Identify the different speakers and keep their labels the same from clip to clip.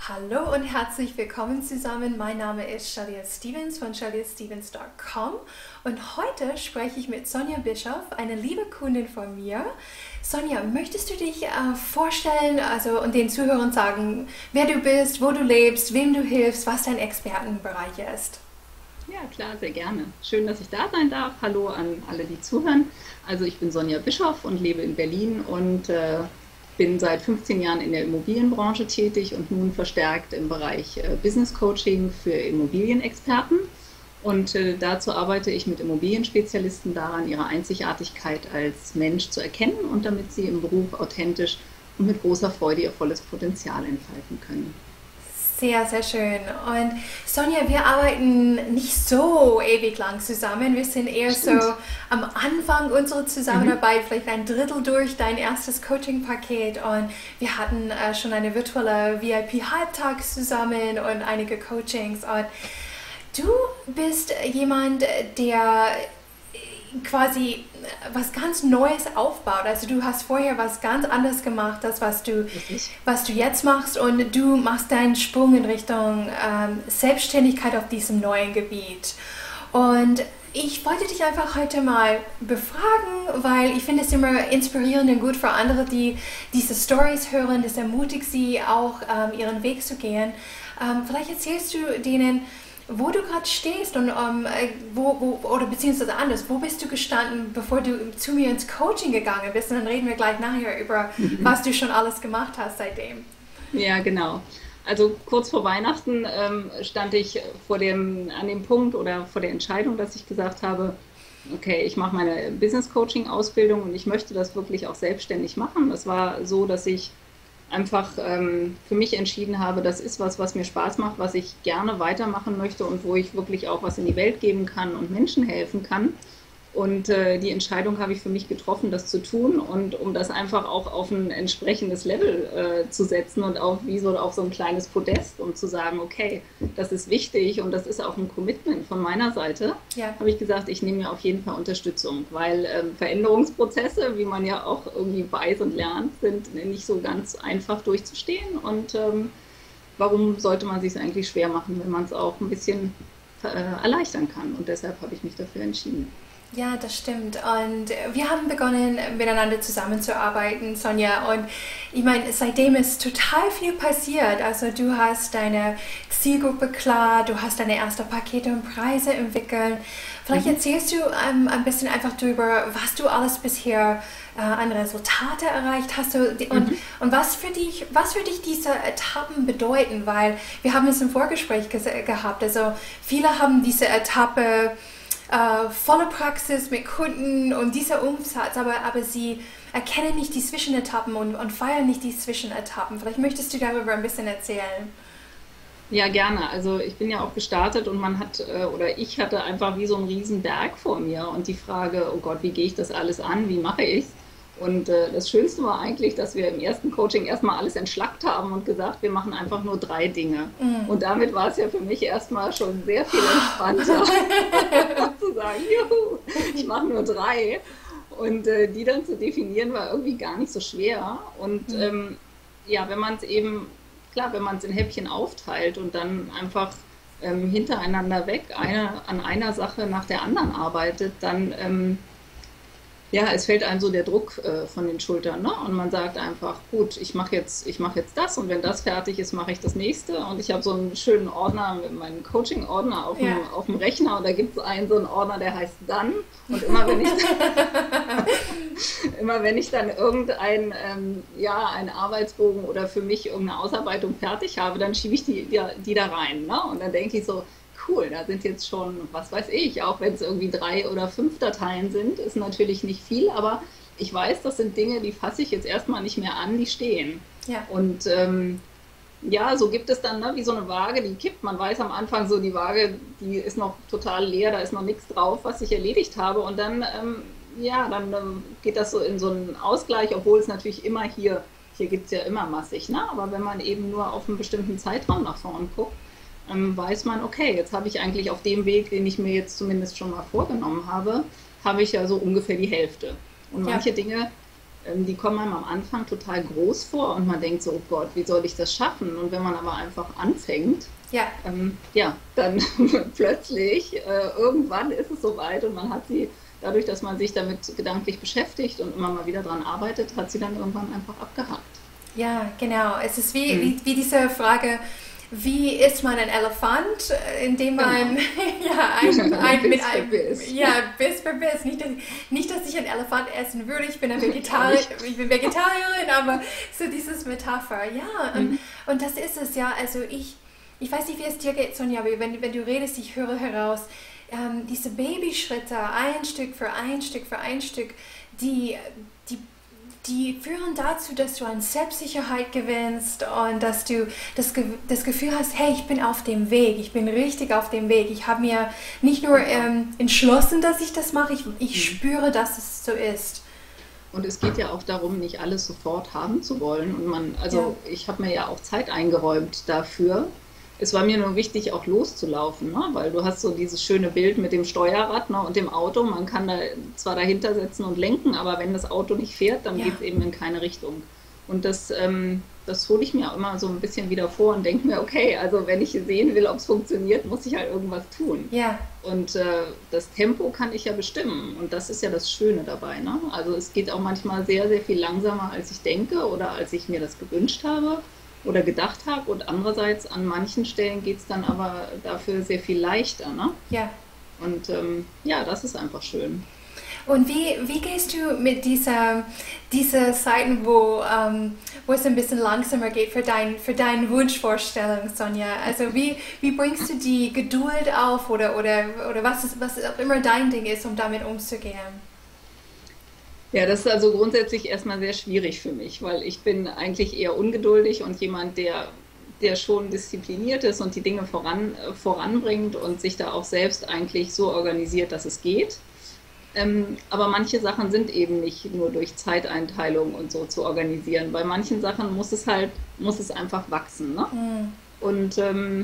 Speaker 1: Hallo und herzlich willkommen zusammen. Mein Name ist Shalia Stevens von shaliastevens.com und heute spreche ich mit Sonja Bischoff, eine liebe Kundin von mir. Sonja, möchtest du dich vorstellen, und den Zuhörern sagen, wer du bist, wo du lebst, wem du hilfst, was dein Expertenbereich ist?
Speaker 2: Ja, klar, sehr gerne. Schön, dass ich da sein darf. Hallo an alle, die zuhören. Also ich bin Sonja Bischoff und lebe in Berlin und bin seit 15 Jahren in der Immobilienbranche tätig und nun verstärkt im Bereich Business Coaching für Immobilienexperten. Und dazu arbeite ich mit Immobilienspezialisten daran, ihre Einzigartigkeit als Mensch zu erkennen und damit sie im Beruf authentisch und mit großer Freude ihr volles Potenzial entfalten können.
Speaker 1: Sehr, sehr schön. Und Sonja, wir arbeiten nicht so ewig lang zusammen. Wir sind eher so
Speaker 2: Stimmt.
Speaker 1: am Anfang unserer
Speaker 2: Mhm.
Speaker 1: Zusammenarbeit, vielleicht ein Drittel durch dein erstes Coaching-Paket. Und wir hatten schon eine virtuelle VIP-Halbtag zusammen und einige Coachings. Und du bist jemand, der quasi was ganz Neues aufbaut. Also du hast vorher was ganz anderes gemacht, das
Speaker 2: Richtig.
Speaker 1: was du jetzt machst und du machst deinen Sprung in Richtung Selbstständigkeit auf diesem neuen Gebiet. Und ich wollte dich einfach heute mal befragen, weil ich finde es immer inspirierend und gut für andere, die diese Stories hören. Das ermutigt sie auch, ihren Weg zu gehen. Vielleicht erzählst du denen, wo du gerade stehst und oder beziehungsweise anders, wo bist du gestanden, bevor du zu mir ins Coaching gegangen bist? Und dann reden wir gleich nachher über, was du schon alles gemacht hast seitdem.
Speaker 2: Ja, genau. Also kurz vor Weihnachten stand ich an dem Punkt oder vor der Entscheidung, dass ich gesagt habe, okay, ich mache meine Business Coaching Ausbildung und ich möchte das wirklich auch selbstständig machen. Das war so, dass ich einfach für mich entschieden habe, das ist was, was mir Spaß macht, was ich gerne weitermachen möchte und wo ich wirklich auch was in die Welt geben kann und Menschen helfen kann. Und die Entscheidung habe ich für mich getroffen, das zu tun und um das einfach auch auf ein entsprechendes Level zu setzen und auch wie so auf so ein kleines Podest, um zu sagen, okay, das ist wichtig und das ist auch ein Commitment von meiner Seite,
Speaker 1: Ja.
Speaker 2: habe ich gesagt, ich nehme mir auf jeden Fall Unterstützung, weil Veränderungsprozesse, wie man ja auch irgendwie weiß und lernt, sind nicht so ganz einfach durchzustehen und warum sollte man sich es eigentlich schwer machen, wenn man es auch ein bisschen erleichtern kann und deshalb habe ich mich dafür entschieden.
Speaker 1: Ja, das stimmt. Und wir haben begonnen, miteinander zusammenzuarbeiten, Sonja. Und ich meine, seitdem ist total viel passiert. Also du hast deine Zielgruppe klar, du hast deine ersten Pakete und Preise entwickelt. Vielleicht
Speaker 2: Mhm.
Speaker 1: erzählst du ein bisschen einfach darüber, was du alles bisher an Resultate erreicht hast
Speaker 2: Mhm.
Speaker 1: und was für dich diese Etappen bedeuten, weil wir haben es im Vorgespräch gehabt. Also viele haben diese Etappe volle Praxis mit Kunden und dieser Umsatz, aber sie erkennen nicht die Zwischenetappen und feiern nicht die Zwischenetappen. Vielleicht möchtest du darüber ein bisschen erzählen.
Speaker 2: Ja, gerne. Also ich bin ja auch gestartet und oder ich hatte einfach wie so einen riesen Berg vor mir und die Frage, oh Gott, wie gehe ich das alles an, wie mache ich's? Und das Schönste war eigentlich, dass wir im ersten Coaching erstmal alles entschlackt haben und gesagt, wir machen einfach nur drei Dinge. Und damit war es ja für mich erstmal schon sehr viel entspannter zu sagen, juhu, ich mache nur drei. Und die dann zu definieren war irgendwie gar nicht so schwer. Und ja, wenn man es eben, klar, wenn man es in Häppchen aufteilt und dann einfach hintereinander weg an einer Sache nach der anderen arbeitet, dann ja, es fällt einem so der Druck von den Schultern, ne? Und man sagt einfach, gut, ich mache jetzt das und wenn das fertig ist, mache ich das nächste. Und ich habe so einen schönen Ordner mit meinem Coaching-Ordner
Speaker 1: Ja.
Speaker 2: auf dem Rechner und da gibt es einen so einen Ordner, der heißt dann. Und immer wenn ich dann ja, einen Arbeitsbogen oder für mich irgendeine Ausarbeitung fertig habe, dann schiebe ich die da rein. Ne? Und dann denke ich so, cool, da sind jetzt schon, was weiß ich, auch wenn es irgendwie 3 oder 5 Dateien sind, ist natürlich nicht viel, aber ich weiß, das sind Dinge, die fasse ich jetzt erstmal nicht mehr an, die stehen.
Speaker 1: Ja.
Speaker 2: Und ja, so gibt es dann ne, wie so eine Waage, die kippt. Man weiß am Anfang so, die Waage, die ist noch total leer, da ist noch nichts drauf, was ich erledigt habe. Und dann, ja, dann geht das so in so einen Ausgleich, obwohl es natürlich immer hier gibt es ja immer massig, ne? Aber wenn man eben nur auf einen bestimmten Zeitraum nach vorn guckt, weiß man, okay, jetzt habe ich eigentlich auf dem Weg, den ich mir jetzt zumindest schon mal vorgenommen habe, habe ich ja so ungefähr die Hälfte. Und
Speaker 1: Ja.
Speaker 2: manche Dinge Die kommen einem am Anfang total groß vor und man denkt so, oh Gott, wie soll ich das schaffen? Und wenn man aber einfach anfängt,
Speaker 1: Ja.
Speaker 2: ja, dann plötzlich, irgendwann ist es soweit und man hat sie, dadurch, dass man sich damit gedanklich beschäftigt und immer mal wieder dran arbeitet, hat sie dann irgendwann einfach abgehakt.
Speaker 1: Ja, genau. Es ist wie,
Speaker 2: Mhm.
Speaker 1: wie diese Frage, wie isst man ein Elefant, indem man
Speaker 2: Genau.
Speaker 1: ja, mit
Speaker 2: Biss für
Speaker 1: einem
Speaker 2: Biss.
Speaker 1: ja, Biss für Biss. Nicht, dass ich einen Elefant essen würde, ich bin
Speaker 2: Ich auch nicht.
Speaker 1: Ich bin Vegetarierin, aber so dieses Metapher. Ja,
Speaker 2: Mhm.
Speaker 1: und das ist es ja. Also ich weiß nicht, wie es dir geht, Sonja, aber wenn du redest, ich höre heraus, diese Babyschritte, ein Stück für ein Stück für ein Stück, die, die die führen dazu, dass du an Selbstsicherheit gewinnst und dass du das Gefühl hast, hey, ich bin auf dem Weg, ich bin richtig auf dem Weg. Ich habe mir nicht nur
Speaker 2: Genau.
Speaker 1: entschlossen, dass ich das mache, ich
Speaker 2: Mhm.
Speaker 1: spüre, dass es so ist.
Speaker 2: Und es geht ja auch darum, nicht alles sofort haben zu wollen. Und
Speaker 1: Ja,
Speaker 2: also ich habe mir ja auch Zeit eingeräumt dafür. Es war mir nur wichtig, auch loszulaufen, ne? Weil du hast so dieses schöne Bild mit dem Steuerrad, ne, und dem Auto. Man kann da zwar dahinter sitzen und lenken, aber wenn das Auto nicht fährt, dann geht
Speaker 1: ja,
Speaker 2: es eben in keine Richtung. Und das hole ich mir auch immer so ein bisschen wieder vor und denke mir, okay, also wenn ich sehen will, ob es funktioniert, muss ich halt irgendwas tun.
Speaker 1: ja,
Speaker 2: Und das Tempo kann ich ja bestimmen. Und das ist ja das Schöne dabei. Ne? Also es geht auch manchmal sehr, sehr viel langsamer, als ich denke oder als ich mir das gewünscht habe oder gedacht habe. Und andererseits an manchen Stellen geht es dann aber dafür sehr viel leichter. Ne?
Speaker 1: ja.
Speaker 2: Und ja, das ist einfach schön.
Speaker 1: Und wie gehst du mit dieser Zeiten, wo es ein bisschen langsamer geht für deine Wunschvorstellung, Sonja? Also wie bringst du die Geduld auf oder was auch immer dein Ding ist, um damit umzugehen?
Speaker 2: Ja, das ist also grundsätzlich erstmal sehr schwierig für mich, weil ich bin eigentlich eher ungeduldig und jemand, der schon diszipliniert ist und die Dinge voranbringt und sich da auch selbst eigentlich so organisiert, dass es geht. Aber manche Sachen sind eben nicht nur durch Zeiteinteilung und so zu organisieren. Bei manchen Sachen muss es einfach wachsen, ne?
Speaker 1: Mm,
Speaker 2: Und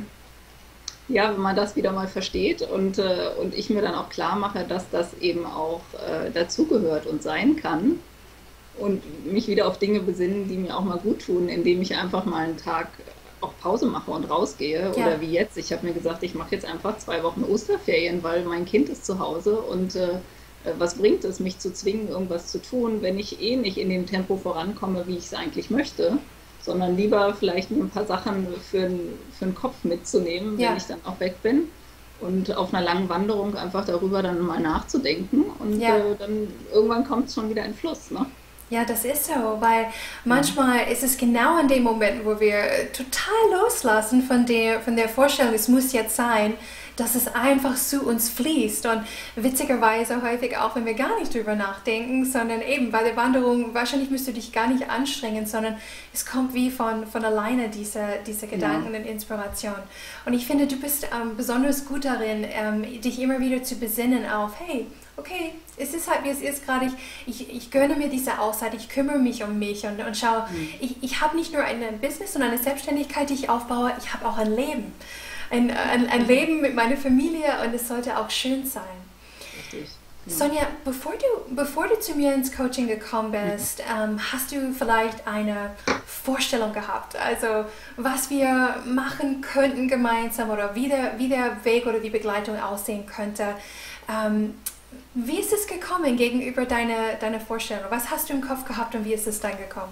Speaker 2: ja, wenn man das wieder mal versteht und ich mir dann auch klar mache, dass das eben auch dazugehört und sein kann und mich wieder auf Dinge besinnen, die mir auch mal gut tun, indem ich einfach mal einen Tag auch Pause mache und rausgehe
Speaker 1: ja,
Speaker 2: oder wie jetzt. Ich habe mir gesagt, ich mache jetzt einfach 2 Wochen Osterferien, weil mein Kind ist zu Hause und was bringt es, mich zu zwingen, irgendwas zu tun, wenn ich eh nicht in dem Tempo vorankomme, wie ich es eigentlich möchte, sondern lieber vielleicht nur ein paar Sachen für den Kopf mitzunehmen, wenn
Speaker 1: ja,
Speaker 2: ich dann auch weg bin und auf einer langen Wanderung einfach darüber dann mal nachzudenken und
Speaker 1: ja.
Speaker 2: dann irgendwann kommt es schon wieder in Fluss, ne?
Speaker 1: Ja, das ist so, weil
Speaker 2: Mhm.
Speaker 1: manchmal ist es genau in dem Moment, wo wir total loslassen von der Vorstellung, es muss jetzt sein, dass es einfach zu uns fließt. Und witzigerweise häufig auch, wenn wir gar nicht drüber nachdenken, sondern eben bei der Wanderung, wahrscheinlich müsst du dich gar nicht anstrengen, sondern es kommt wie von alleine diese
Speaker 2: Ja.
Speaker 1: Gedanken und Inspiration. Und ich finde, du bist besonders gut darin, dich immer wieder zu besinnen auf, hey, okay, es ist halt wie es ist gerade. Ich gönne mir diese Auszeit, ich kümmere mich um mich und schaue,
Speaker 2: Mhm.
Speaker 1: ich habe nicht nur ein Business und eine Selbstständigkeit, die ich aufbaue, ich habe auch ein Leben. Ein
Speaker 2: Genau.
Speaker 1: Leben mit meiner Familie und es sollte auch schön sein.
Speaker 2: Richtig. Genau.
Speaker 1: Sonja, bevor du zu mir ins Coaching gekommen
Speaker 2: Mhm.
Speaker 1: bist, hast du vielleicht eine Vorstellung gehabt, also was wir machen könnten gemeinsam oder wie der Weg oder die Begleitung aussehen könnte. Ähm, Wie ist es gekommen gegenüber deiner Vorstellung? Was hast du im Kopf gehabt und wie ist es dann gekommen?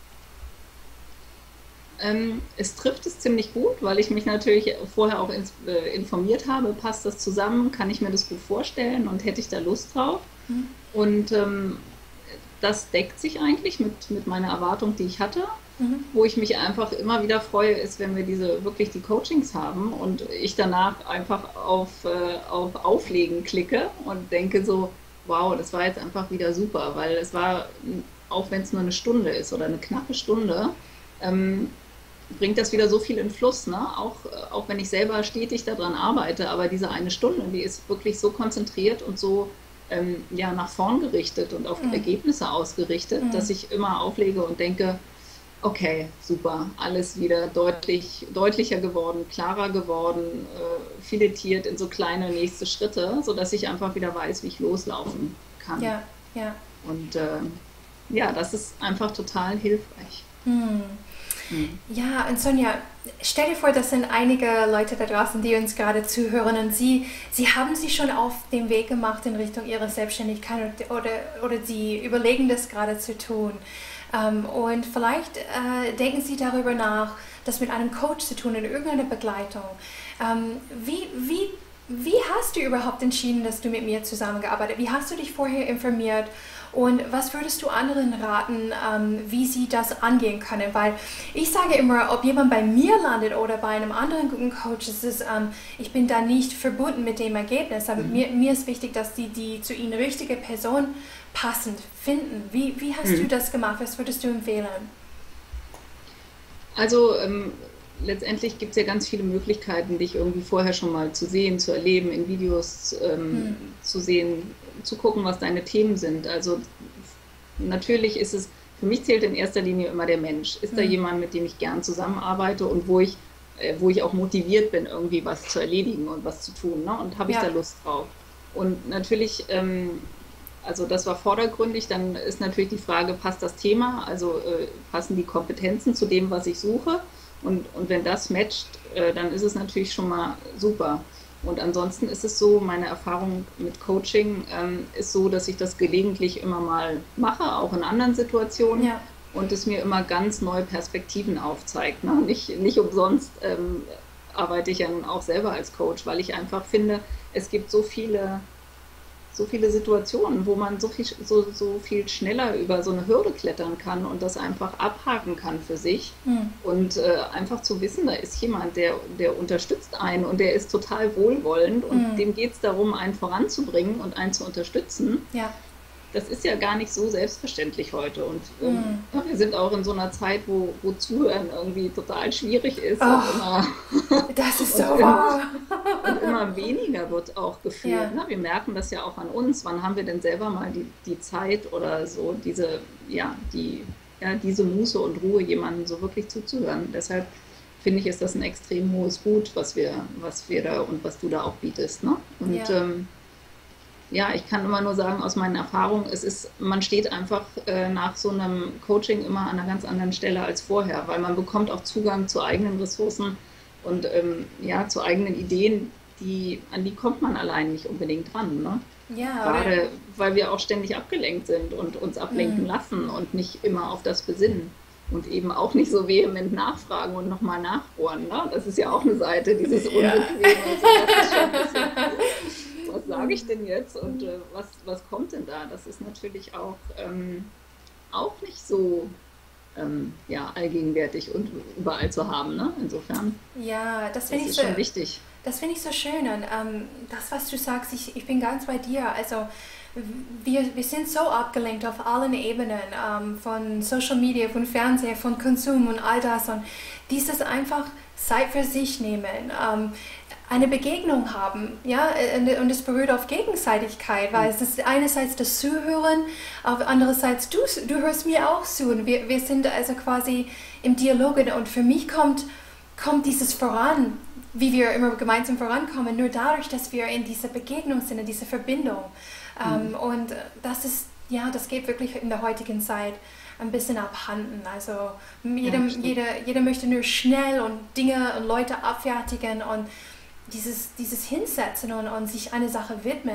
Speaker 2: Es trifft es ziemlich gut, weil ich mich natürlich vorher auch informiert habe, passt das zusammen, kann ich mir das gut vorstellen und hätte ich da Lust drauf.
Speaker 1: Hm?
Speaker 2: Und das deckt sich eigentlich mit meiner Erwartung, die ich hatte.
Speaker 1: Mhm.
Speaker 2: Wo ich mich einfach immer wieder freue, ist, wenn wir wirklich die Coachings haben und ich danach einfach auf Auflegen klicke und denke so, wow, das war jetzt einfach wieder super, weil es war, auch wenn es nur eine Stunde ist oder eine knappe Stunde, ähm, bringt das wieder so viel in Fluss, ne? Auch wenn ich selber stetig daran arbeite, aber diese eine Stunde, die ist wirklich so konzentriert und so ja, nach vorn gerichtet und auf
Speaker 1: Mhm.
Speaker 2: Ergebnisse ausgerichtet,
Speaker 1: Mhm.
Speaker 2: dass ich immer auflege und denke, okay, super, alles wieder deutlicher geworden, klarer geworden, filetiert in so kleine nächste Schritte, sodass ich einfach wieder weiß, wie ich loslaufen kann.
Speaker 1: Ja, ja.
Speaker 2: Und ja, das ist einfach total hilfreich.
Speaker 1: Hm.
Speaker 2: Hm.
Speaker 1: Ja, und Sonja, stell dir vor, das sind einige Leute da draußen, die uns gerade zuhören und sie haben sich schon auf den Weg gemacht in Richtung ihrer Selbstständigkeit oder sie überlegen das gerade zu tun. Und vielleicht denken sie darüber nach, das mit einem Coach zu tun, in irgendeiner Begleitung. Wie hast du überhaupt entschieden, dass du mit mir zusammengearbeitet hast? Wie hast du dich vorher informiert? Und was würdest du anderen raten, wie sie das angehen können? Weil ich sage immer, ob jemand bei mir landet oder bei einem anderen guten Coach, ich bin da nicht verbunden mit dem Ergebnis. Aber mir ist wichtig, dass die zu ihnen richtige Person passend finden. Wie hast du das gemacht? Was würdest du empfehlen?
Speaker 2: Also letztendlich gibt es ja ganz viele Möglichkeiten, dich irgendwie vorher schon mal zu sehen, zu erleben, in Videos zu sehen, zu gucken, was deine Themen sind. Also natürlich ist es, für mich zählt in erster Linie immer der Mensch. Ist da jemand, mit dem ich gern zusammenarbeite und wo ich auch motiviert bin, irgendwie was zu erledigen und was zu tun, ne? Und habe ich da
Speaker 1: Ja,
Speaker 2: Lust drauf? Und natürlich, also das war vordergründig, dann ist natürlich die Frage, passt das Thema, also passen die Kompetenzen zu dem, was ich suche? Und wenn das matcht, dann ist es natürlich schon mal super. Und ansonsten ist es so, meine Erfahrung mit Coaching ist so, dass ich das gelegentlich immer mal mache, auch in anderen Situationen
Speaker 1: ja.
Speaker 2: und es mir immer ganz neue Perspektiven aufzeigt. Ne? Nicht umsonst arbeite ich ja nun auch selber als Coach, weil ich einfach finde, es gibt so viele Situationen, wo man so viel schneller über so eine Hürde klettern kann und das einfach abhaken kann für sich.
Speaker 1: Hm.
Speaker 2: Und einfach zu wissen, da ist jemand, der unterstützt einen und der ist total wohlwollend und
Speaker 1: Hm.
Speaker 2: dem geht es darum, einen voranzubringen und einen zu unterstützen.
Speaker 1: Ja.
Speaker 2: Das ist ja gar nicht so selbstverständlich heute. Und
Speaker 1: Hm.
Speaker 2: ja, wir sind auch in so einer Zeit, wo Zuhören irgendwie total schwierig ist
Speaker 1: Oh, das ist so
Speaker 2: und
Speaker 1: wahr.
Speaker 2: und immer weniger wird auch
Speaker 1: Ja.
Speaker 2: gefühlt. Ne? Wir merken das ja auch an uns. Wann haben wir denn selber mal die Zeit oder so diese Muße und Ruhe, jemandem so wirklich zuzuhören? Deshalb finde ich, ist das ein extrem hohes Gut, was wir da und was du da auch bietest. Ne? Und
Speaker 1: Ja.
Speaker 2: ja, ich kann immer nur sagen, aus meinen Erfahrungen, man steht einfach nach so einem Coaching immer an einer ganz anderen Stelle als vorher, weil man bekommt auch Zugang zu eigenen Ressourcen und ja, zu eigenen Ideen, an die kommt man allein nicht unbedingt dran, ne?
Speaker 1: Ja, oder?
Speaker 2: Gerade weil wir auch ständig abgelenkt sind und uns ablenken
Speaker 1: Hm.
Speaker 2: lassen und nicht immer auf das besinnen. Und eben auch nicht so vehement nachfragen und nochmal nachbohren. Ne? Das ist ja auch eine Seite, dieses
Speaker 1: Ja.
Speaker 2: Unbequeme. So, das ist schon ein bisschen, was sage ich denn jetzt und was kommt denn da? Das ist natürlich auch nicht so ja, allgegenwärtig und überall zu haben. Ne? Insofern,
Speaker 1: Ja,
Speaker 2: das ist schon wichtig.
Speaker 1: das finde ich so schön. Und das, was du sagst, ich bin ganz bei dir. Also wir sind so abgelenkt auf allen Ebenen, von Social Media, von Fernseher, von Konsum und all das. Und dieses einfach Zeit für sich nehmen, eine Begegnung haben, ja, und es beruht auf Gegenseitigkeit, weil es ist einerseits das Zuhören, aber andererseits du hörst mir auch zu und wir sind also quasi im Dialog und für mich kommt dieses voran, wie wir immer gemeinsam vorankommen, nur dadurch, dass wir in dieser Begegnung sind, in dieser Verbindung. Und das ist, ja, das geht wirklich in der heutigen Zeit ein bisschen abhanden. Also
Speaker 2: Ja, stimmt.
Speaker 1: jeder möchte nur schnell und Dinge und Leute abfertigen und dieses Hinsetzen und sich einer Sache widmen,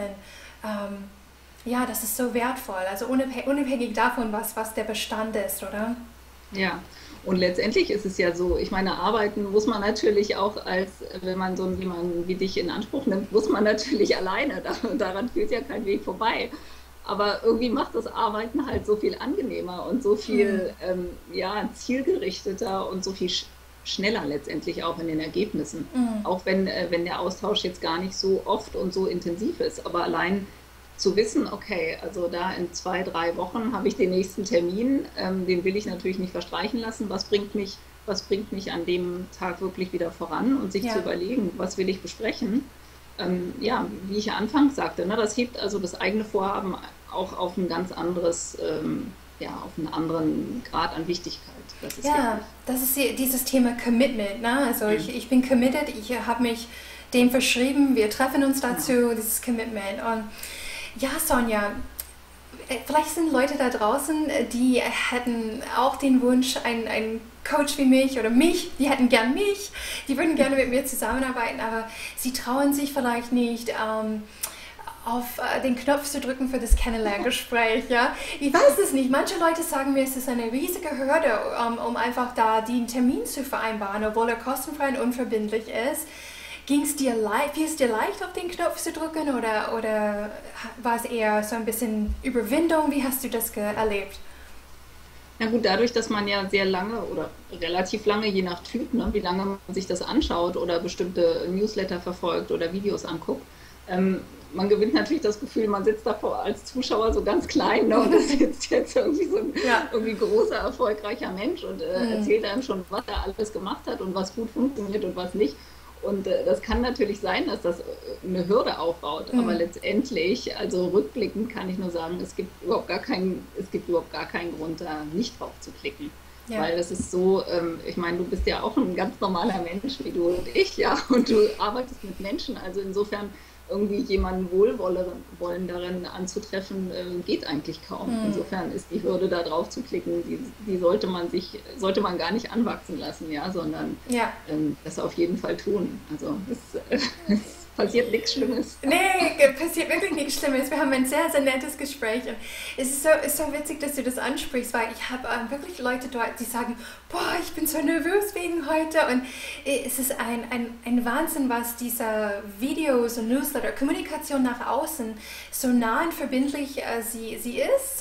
Speaker 1: ja, das ist so wertvoll. Also unabhängig davon, was der Bestand ist, oder?
Speaker 2: Ja, und letztendlich ist es ja so, ich meine, arbeiten muss man natürlich auch wenn man so jemanden wie dich in Anspruch nimmt, muss man natürlich alleine. Daran führt ja kein Weg vorbei. Aber irgendwie macht das Arbeiten halt so viel angenehmer und so
Speaker 1: Mm,
Speaker 2: viel ja, zielgerichteter und so viel schneller letztendlich auch in den Ergebnissen.
Speaker 1: mm,
Speaker 2: Auch wenn der Austausch jetzt gar nicht so oft und so intensiv ist. Aber allein zu wissen, okay, also da in 2, 3 Wochen habe ich den nächsten Termin, den will ich natürlich nicht verstreichen lassen. Was bringt mich an dem Tag wirklich wieder voran und sich zu
Speaker 1: ja,
Speaker 2: überlegen, was will ich besprechen? Ja, wie ich ja anfangs sagte, ne, das hebt also das eigene Vorhaben auch auf ein ganz anderes, ja, auf einen anderen Grad an Wichtigkeit. Das ist
Speaker 1: ja,
Speaker 2: wichtig.
Speaker 1: das ist dieses Thema Commitment. Ne? Also
Speaker 2: Mhm.
Speaker 1: ich bin committed, ich habe mich dem verschrieben, wir treffen uns
Speaker 2: Genau.
Speaker 1: dazu, dieses Commitment. Und ja, Sonja, Vielleicht sind Leute da draußen, die hätten auch den Wunsch, ein Coach wie mich oder mich, die hätten gern mich, die würden gerne mit mir zusammenarbeiten, aber sie trauen sich vielleicht nicht, auf den Knopf zu drücken für das Kennenlerngespräch. Ja? Ich weiß es nicht. Manche Leute sagen mir, es ist eine riesige Hürde, um einfach da den Termin zu vereinbaren, obwohl er kostenfrei und unverbindlich ist. Fiel es dir leicht, auf den Knopf zu drücken oder war es eher so ein bisschen Überwindung? Wie hast du das erlebt?
Speaker 2: Na gut, dadurch, dass man ja sehr lange oder relativ lange, je nach Typ, ne, wie lange man sich das anschaut oder bestimmte Newsletter verfolgt oder Videos anguckt, man gewinnt natürlich das Gefühl, man sitzt davor als Zuschauer so ganz klein, ne, und da sitzt jetzt irgendwie so ein irgendwie großer, erfolgreicher Mensch und erzählt einem schon, was er alles gemacht hat und was gut funktioniert und was nicht. Und das kann natürlich sein, dass das eine Hürde aufbaut, aber letztendlich, also rückblickend kann ich nur sagen, es gibt überhaupt gar keinen Grund, da nicht drauf zu klicken. Ja. Weil es ist so, ich meine, du bist ja auch ein ganz normaler Mensch wie du und ich, ja, und du arbeitest mit Menschen, also insofern irgendwie jemanden Wohlwollenderen anzutreffen, geht eigentlich kaum. Insofern ist die Hürde, da drauf zu klicken, die sollte man gar nicht anwachsen lassen, ja, sondern das auf jeden Fall tun. Also es passiert nichts Schlimmes.
Speaker 1: Nee, passiert wirklich nichts Schlimmes. Wir haben ein sehr, sehr nettes Gespräch. Und es ist so witzig, dass du das ansprichst, weil ich habe wirklich Leute dort, die sagen, boah, ich bin so nervös wegen heute. Und es ist ein Wahnsinn, was diese Videos und Newsletter, Kommunikation nach außen, so nah und verbindlich sie ist.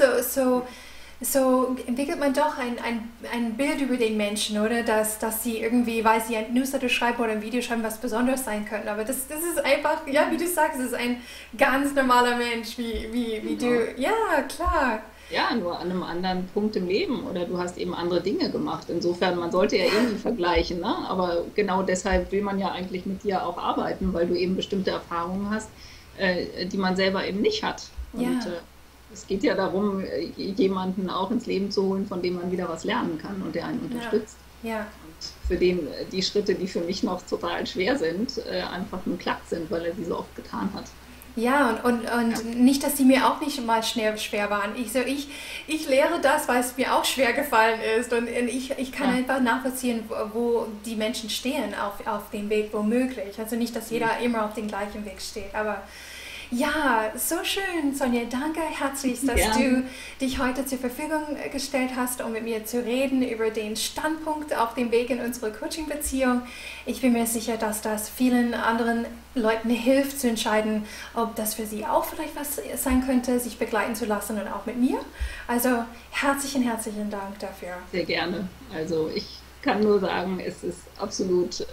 Speaker 1: So entwickelt man doch ein Bild über den Menschen, oder? Dass sie irgendwie, weil sie ein Newsletter schreiben oder ein Video schreiben, was Besonderes sein könnten. Aber das ist einfach, ja, wie du sagst, das ist ein ganz normaler Mensch, wie du. Ja, klar.
Speaker 2: Ja, nur an einem anderen Punkt im Leben oder du hast eben andere Dinge gemacht. Insofern, man sollte ja irgendwie vergleichen, ne? Aber genau deshalb will man ja eigentlich mit dir auch arbeiten, weil du eben bestimmte Erfahrungen hast, die man selber eben nicht hat. Und es geht ja darum, jemanden auch ins Leben zu holen, von dem man wieder was lernen kann und der einen unterstützt.
Speaker 1: Ja.
Speaker 2: Und für den die Schritte, die für mich noch total schwer sind, einfach nur glatt sind, weil er sie so oft getan hat.
Speaker 1: Ja, und nicht, dass sie mir auch nicht mal schwer waren. Ich lehre das, weil es mir auch schwer gefallen ist. Und ich kann einfach nachvollziehen, wo die Menschen stehen auf dem Weg womöglich. Also nicht, dass jeder immer auf dem gleichen Weg steht, aber ja, so schön, Sonja. Danke herzlich, dass du dich heute zur Verfügung gestellt hast, um mit mir zu reden über den Standpunkt auf dem Weg in unsere Coaching-Beziehung. Ich bin mir sicher, dass das vielen anderen Leuten hilft, zu entscheiden, ob das für sie auch vielleicht was sein könnte, sich begleiten zu lassen und auch mit mir. Also herzlichen Dank dafür.
Speaker 2: Sehr gerne. Also ich kann nur sagen, es ist absolut,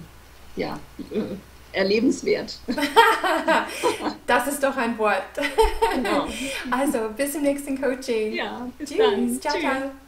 Speaker 2: erlebenswert.
Speaker 1: Das ist doch ein Wort.
Speaker 2: Genau.
Speaker 1: Also, bis zum nächsten Coaching.
Speaker 2: Ja, bis
Speaker 1: Tschüss.
Speaker 2: dann.
Speaker 1: Ciao,
Speaker 2: Tschüss.
Speaker 1: ciao.